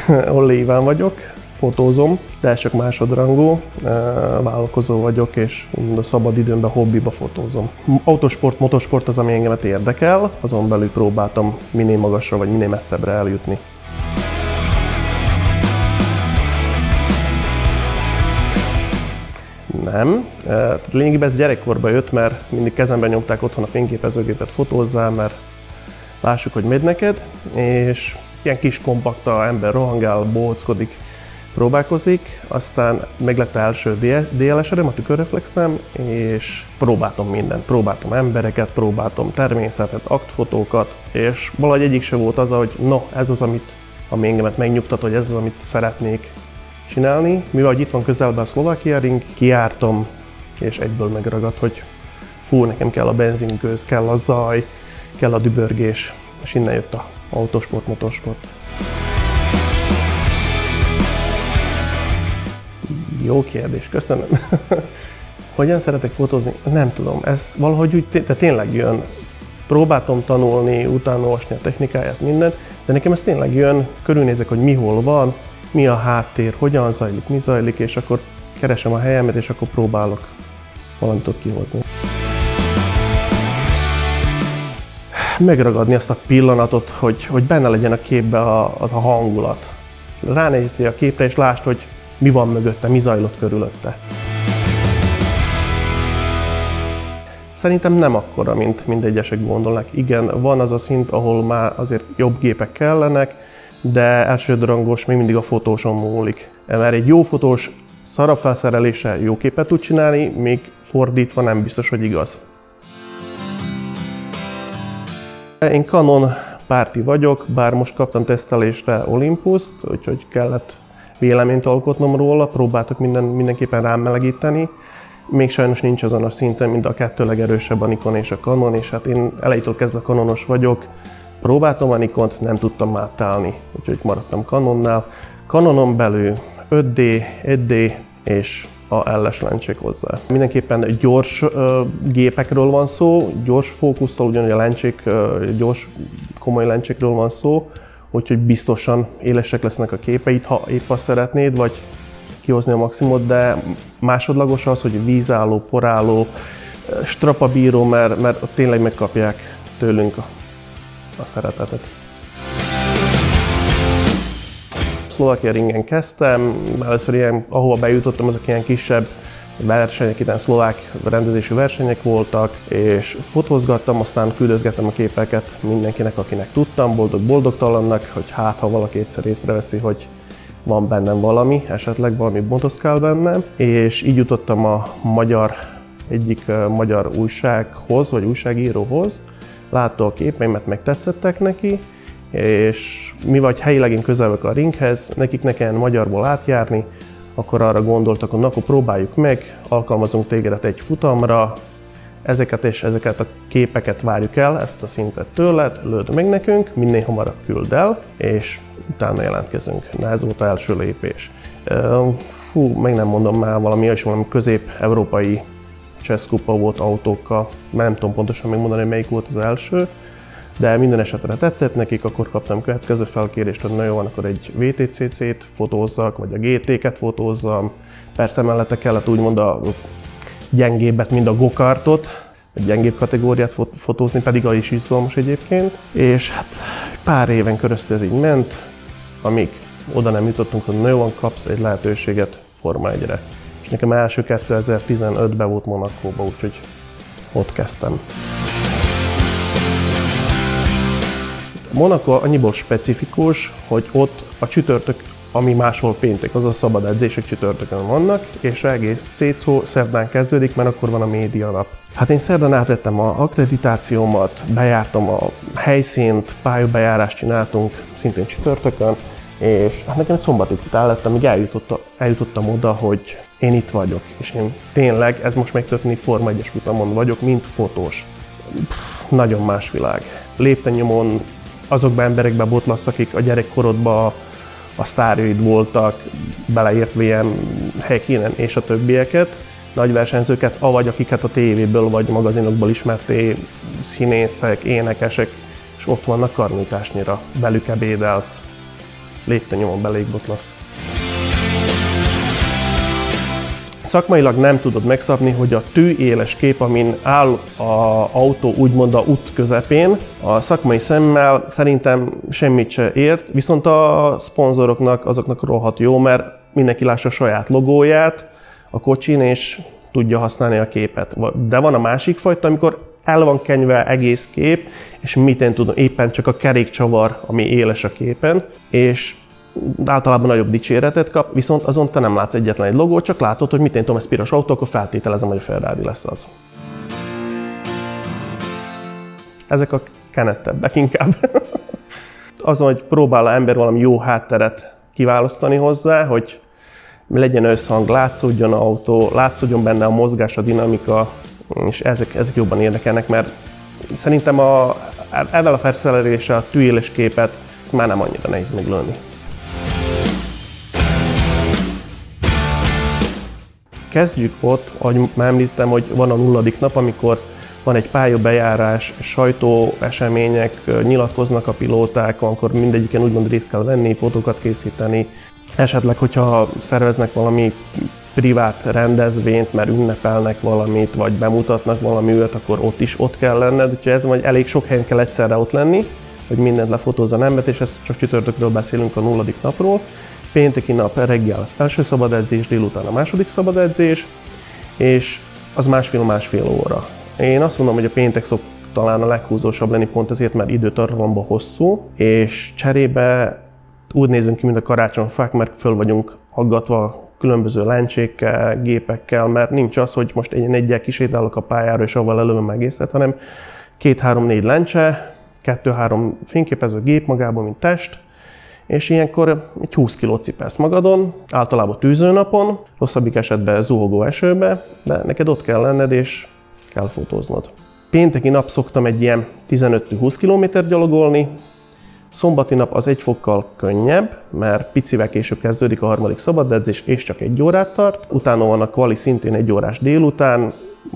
Olli Iván vagyok, fotózom, de ez csak másodrangú, vállalkozó vagyok, és a szabad időmben hobbiba fotózom. Autosport, motorsport az, ami engemet érdekel, azon belül próbáltam minél magasra vagy minél messzebbre eljutni. Nem. Lényegében ez gyerekkorba jött, mert mindig kezemben nyomták otthon a fényképezőgépet, fotózzál, mert lássuk, hogy megy neked, és ilyen kis kompakta ember rohangál, bohóckodik, próbálkozik, aztán meglett első DLSR-em, a tükörreflexem, és próbáltam mindent. Próbáltam embereket, próbáltam természetet, aktfotókat, és valahogy egyik se volt az, hogy no, ez az, ami engemet megnyugtat, hogy ez az, amit szeretnék csinálni. Mivel itt van közelben a Szlovákia Ring, kijártam, és egyből megragadt, hogy fú, nekem kell a benzingőz, kell a zaj, kell a dübörgés, és innen jött a autosport, motorsport. Jó kérdés, köszönöm. Hogyan szeretek fotózni? Nem tudom, ez valahogy úgy tényleg jön. Próbáltam tanulni, utána olvasni a technikáját, mindent, de nekem ez tényleg jön, körülnézek, hogy mi hol van, mi a háttér, hogyan zajlik, mi zajlik, és akkor keresem a helyemet, és akkor próbálok valamit ott kihozni. Megragadni azt a pillanatot, hogy benne legyen a képbe az a hangulat. Ránézzél a képre, és lásd, hogy mi van mögötte, mi zajlott körülötte. Szerintem nem akkora, mint egyesek gondolnak. Igen, van az a szint, ahol már azért jobb gépek kellenek, de elsőrangos még mindig a fotóson múlik. Mert egy jó fotós szarabb felszereléssel jó képet tud csinálni, még fordítva nem biztos, hogy igaz. Én Canon párti vagyok, bár most kaptam tesztelésre Olympust, úgyhogy kellett véleményt alkotnom róla, próbáltak mindenképpen rám melegíteni. Még sajnos nincs azon a szinten, mint a kettő legerősebb, a Nikon és a Canon, és hát én elejétől kezdve Canonos vagyok. Próbáltam a Nikont, nem tudtam átállni, úgyhogy maradtam Canonnál. Canonon belül 5D, 1D és a LS lencsék hozzá. Mindenképpen gyors gépekről van szó, gyors fókusztól, ugyanúgy a lencsék, gyors, komoly lencsékről van szó, úgyhogy biztosan élesek lesznek a képeid, ha épp azt szeretnéd, vagy kihozni a maximumot, de másodlagos az, hogy vízálló, porálló, strapabíró, mert tényleg megkapják tőlünk a szeretetet. Szlovákia Ringen kezdtem, először ilyen, ahova bejutottam, azok ilyen kisebb versenyek, ilyen szlovák rendezésű versenyek voltak, és fotózgattam, aztán küldözgettem a képeket mindenkinek, akinek tudtam, boldog-boldogtalannak, hogy hát, ha valaki egyszer észreveszi, hogy van bennem valami, esetleg valami motoszkál bennem, és így jutottam a egyik magyar újsághoz, vagy újságíróhoz, látta a képeimet, megtetszettek neki, és mivel helyileg én közel vagyok a ringhez, nekik ne kelljen magyarból átjárni, akkor arra gondoltak, hogy akkor próbáljuk meg, alkalmazunk tégedet egy futamra, ezeket a képeket várjuk el, ezt a szintet tőled, lőd meg nekünk, minél hamarabb küld el, és utána jelentkezünk. Na, ez volt az első lépés. Meg nem mondom már, valami közép-európai cseszkupa volt autókkal, nem tudom pontosan megmondani, hogy melyik volt az első, de minden esetre tetszett nekik, akkor kaptam következő felkérést, hogy na jó, akkor egy VTCC-t fotózzak, vagy a GT-ket fotózzam. Persze mellette kellett úgymond a gyengébbet, mint a go-kartot, egy gyengébb kategóriát fotózni, pedig az is izgalmas egyébként. És hát pár éven köröztül ez így ment, amíg oda nem jutottunk, hogy na jó, kapsz egy lehetőséget Forma 1-re. És nekem első 2015-ben volt Monacóba, úgyhogy ott kezdtem. Monaco annyiból specifikus, hogy ott a csütörtök, ami máshol péntek, azaz szabad edzések csütörtökön vannak, és egész szétszó szerdán kezdődik, mert akkor van a média nap. Hát én szerdán átvettem az akkreditációmat, bejártam a helyszínt, pályabejárást csináltunk szintén csütörtökön, és hát nekem egy szombatig után lettem, amíg eljutottam oda, hogy én itt vagyok, és én tényleg, ez most megtörténik, Forma 1-es futamon vagyok, mint fotós. Nagyon más világ. Lépten nyomon azokban emberekben botlasz, akik a gyerekkorodban a sztárjaid voltak, beleért VM, Häkkinen és a többieket, nagy versenyzőket, avagy akiket a tévéből vagy magazinokból ismertél, színészek, énekesek, és ott vannak karnyújtásnyira, velük ebédelsz. légtanyomon belégbotlasz. Szakmailag nem tudod megszabni, hogy a tűéles kép, amin áll az autó úgymond a út közepén, a szakmai szemmel szerintem semmit se ért, viszont a szponzoroknak azoknak rohadt jó, mert mindenki lássa a saját logóját a kocsin, és tudja használni a képet. De van a másik fajta, amikor el van kenyve egész kép, és mit én tudom, éppen csak a kerékcsavar, ami éles a képen, és általában nagyobb dicséretet kap, viszont azon te nem látsz egyetlen egy logót, csak látod, hogy mit én tudom, ez piros autó, akkor feltételezem, hogy a Ferrari lesz az. Ezek a kenettebbek inkább. Azon, hogy próbál az ember valami jó hátteret kiválasztani hozzá, hogy legyen összhang, látszódjon az autó, látszódjon benne a mozgás, a dinamika, és ezek jobban érdekelnek, mert szerintem ezzel a felszereléssel a tűéles képet már nem annyira nehéz meglőni. Kezdjük ott, ahogy már említettem, hogy van a 0. nap, amikor van egy pályabejárás, sajtóesemények, nyilatkoznak a pilóták, amikor mindegyiken úgymond részt kell venni, fotókat készíteni. Esetleg, hogyha szerveznek valami privát rendezvényt, mert ünnepelnek valamit, vagy bemutatnak valami olyat, akkor ott kell lenned. Úgyhogy ez vagy elég sok helyen kell egyszerre ott lenni, hogy mindent lefotózza az embert, és ezt csak csütörtökről beszélünk, a 0. napról. Pénteki nap reggel az első szabad edzés, délután a második szabad edzés, és az másfél óra. Én azt mondom, hogy a péntek szok talán a leghúzósabb lenni, pont azért, mert időtartalomban hosszú, és cserébe úgy nézünk ki, mint a karácsonyfák, mert föl vagyunk aggatva különböző lencsékkel, gépekkel, mert nincs az, hogy most én egyel kisétálok a pályára, és avval előm egészet, hanem 2-3-4 lencse, 2-3 fényképező gép magában, mint test, és ilyenkor egy 20 kg cipelsz magadon, általában tűzőnapon, rosszabbik esetben zuhogó esőbe, de neked ott kell lenned, és kell fotóznod. Pénteki nap szoktam egy ilyen 15-20 km gyalogolni, szombati nap az 1 fokkal könnyebb, mert picivel később kezdődik a 3. szabad edzés, és csak 1 órát tart. Utána van a kvali szintén 1 órás délután,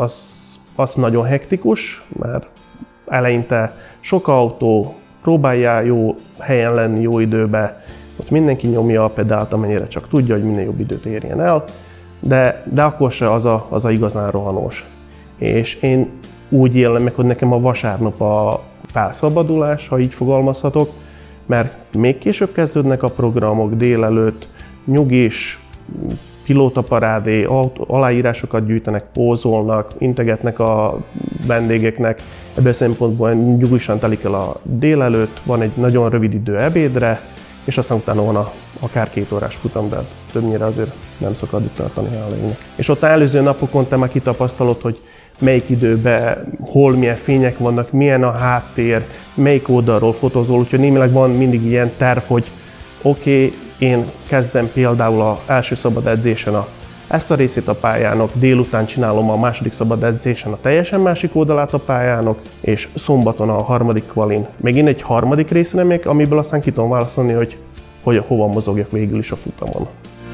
az nagyon hektikus, mert eleinte sok autó, próbáljál jó helyen lenni, jó időben, ott mindenki nyomja a pedált, amennyire csak tudja, hogy minél jobb időt érjen el, de akkor se az a igazán rohanós. És én úgy élem meg, hogy nekem a vasárnap a felszabadulás, ha így fogalmazhatok, mert még később kezdődnek a programok, délelőtt, nyugis, pilótaparádé, aláírásokat gyűjtenek, pózolnak, integetnek a vendégeknek. Ebből szempontból nyugisan telik el a délelőtt, van egy nagyon rövid idő ebédre, és aztán utána van akár 2 órás futam, de többnyire azért nem szokott itt tartani hálainak. És ott előző napokon te már kitapasztalod, hogy melyik időben, hol milyen fények vannak, milyen a háttér, melyik oldalról fotózol, úgyhogy némileg van mindig ilyen terv, hogy oké, én kezdem például az első szabad edzésen ezt a részét a pályának, délután csinálom a második szabad edzésen a teljesen másik oldalát a pályának, és szombaton a 3. kvalin megint egy 3. részre megyek, amiből aztán ki tudom választani, hogy hova mozogjak végül is a futamon.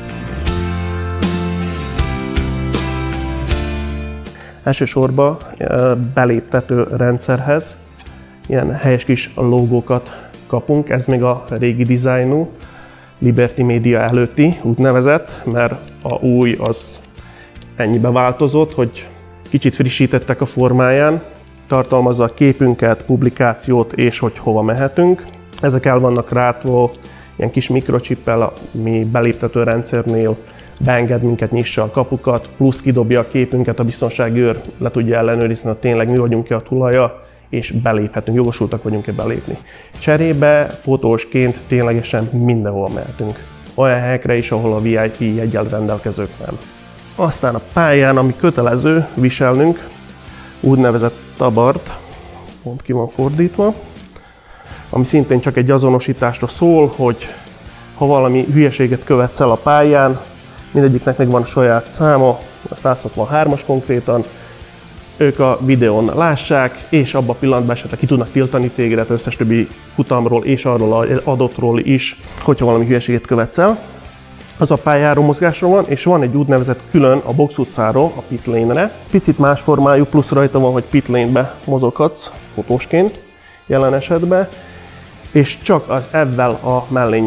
Elsősorban beléptető rendszerhez ilyen helyes kis logókat kapunk, ez még a régi dizájnú, Liberty Media előtti úgynevezett, mert a új az ennyibe változott, hogy kicsit frissítettek a formáján, tartalmazza a képünket, publikációt és hogy hova mehetünk. Ezek el vannak rátva ilyen kis mikrocsippel, ami beléptető rendszernél beenged minket, nyissa a kapukat, plusz kidobja a képünket, a biztonsági őr le tudja ellenőrizni, hogy tényleg mi vagyunk-e a tulaja, és beléphetünk, jogosultak vagyunk-e belépni. Cserébe fotósként ténylegesen mindenhol mehetünk. Olyan helyekre is, ahol a VIP jeggyel rendelkezők nem. Aztán a pályán, ami kötelező viselnünk, úgynevezett tabart, pont ki van fordítva, ami szintén csak egy azonosításra szól, hogy ha valami hülyeséget követsz el a pályán, mindegyiknek megvan a saját száma, a 163-as konkrétan, ők a videón lássák, és abban a pillanatban esetleg ki tudnak tiltani téged összes többi futamról és arról az adottról is, hogyha valami hülyeséget követsz el. Az a pályáról mozgásról van, és van egy úgynevezett külön a box utcáról, a pit lane-re. Picit más formájú, plusz rajta van, hogy pit lane-be mozoghatsz fotósként jelen esetben, és csak az ebben a mellénnyel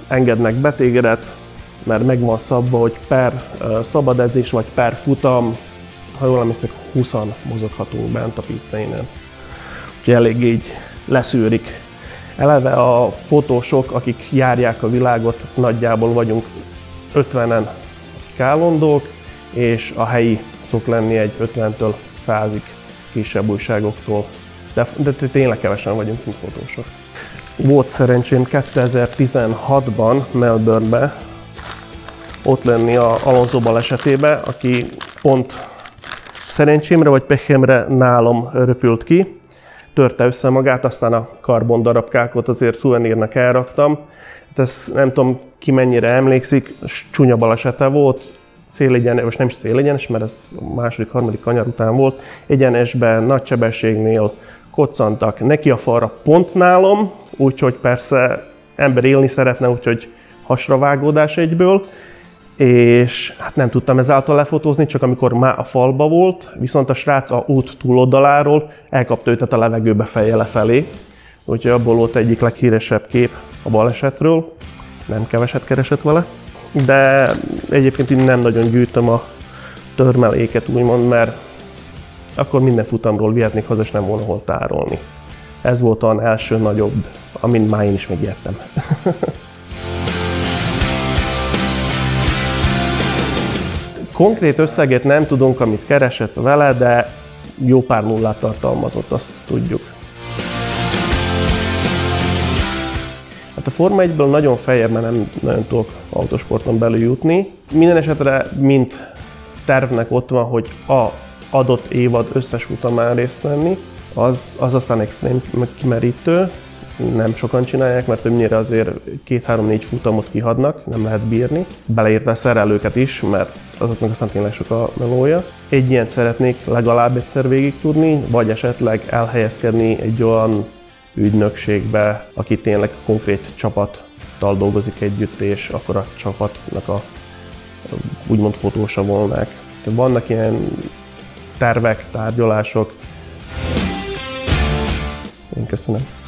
engednek betégedet, mert meg van szabva, hogy per szabad edzés vagy per futam, ha jól emlékszek, 20-an mozoghatunk bent a pitlane-en. Úgyhogy elég így leszűrik. Eleve a fotósok, akik járják a világot, nagyjából vagyunk 50-en állandók, és a helyi szok lenni egy 50-től 100-ig kisebb újságoktól. De tényleg kevesen vagyunk, mint fotósok. Volt szerencsém 2016-ban Melbourne-ben ott lenni a Alonso balesetébe, aki pont szerencsémre vagy pehemre nálam röpült ki. Törte össze magát, aztán a karbon darabkákat azért szuvenírnak elraktam. Hát ez nem tudom ki mennyire emlékszik, csúnya balesete volt, célegyenes, most nem is célegyenes, mert ez a második, harmadik kanyar után volt, egyenesben, nagy sebességnél koccantak neki a falra pont nálam, úgyhogy persze ember élni szeretne, úgyhogy hasravágódás egyből, és hát nem tudtam ezáltal lefotózni, csak amikor már a falba volt, viszont a srác a út túloldaláról elkapta őt a levegőbe fejjel lefelé, úgyhogy abból volt egyik leghíresebb kép a balesetről, nem keveset keresett vele, de egyébként így nem nagyon gyűjtöm a törmeléket úgymond, mert akkor minden futamról vihetnék haza, és nem volna hol tárolni. Ez volt az első nagyobb, amin már én is megijedtem. Konkrét összeget nem tudunk, amit keresett vele, de jó pár nullát tartalmazott, azt tudjuk. Hát a Forma 1-ből nagyon feljebb, mert nem nagyon tudok autósporton belül jutni. Minden esetre mint tervnek ott van, hogy a adott évad összes futamán részt venni, az aztán extrém kimerítő. Nem sokan csinálják, mert többnyire azért 2-3-4 futamot kihagynak, nem lehet bírni. Beleértve szerelőket is, mert azoknak aztán tényleg sok a melója. Egy ilyent szeretnék legalább egyszer végig tudni, vagy esetleg elhelyezkedni egy olyan ügynökségbe, aki tényleg konkrét csapattal dolgozik együtt, és akkor a csapatnak a úgymond fotósa volnák. Vannak ilyen tervek, tárgyalások. Én köszönöm.